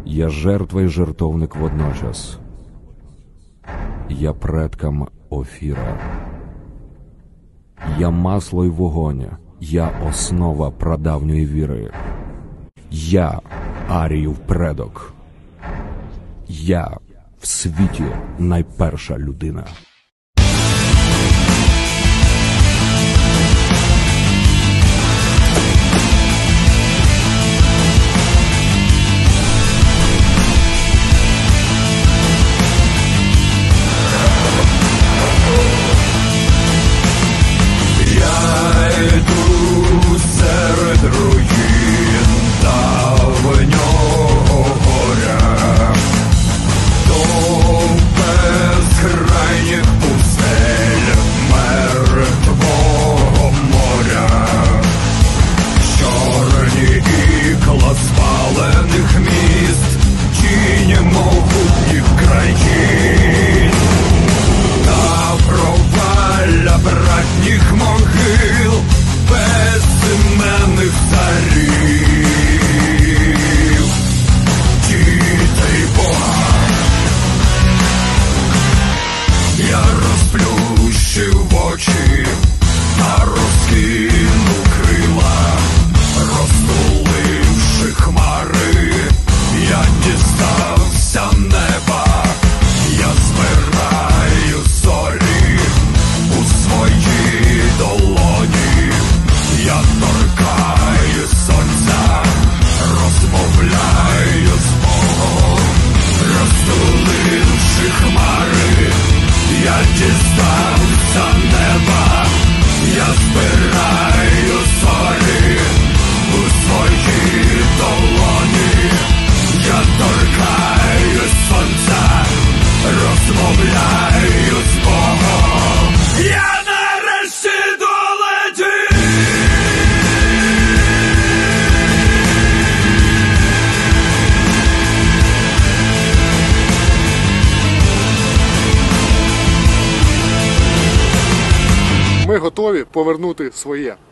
Я жертва і жертовник водночас. Я предкам Офіра. Я масло й вогонь. Я основа прадавньої віри. Я Аріїв предок. Я в світі найперша людина. Ми готові повернути своє.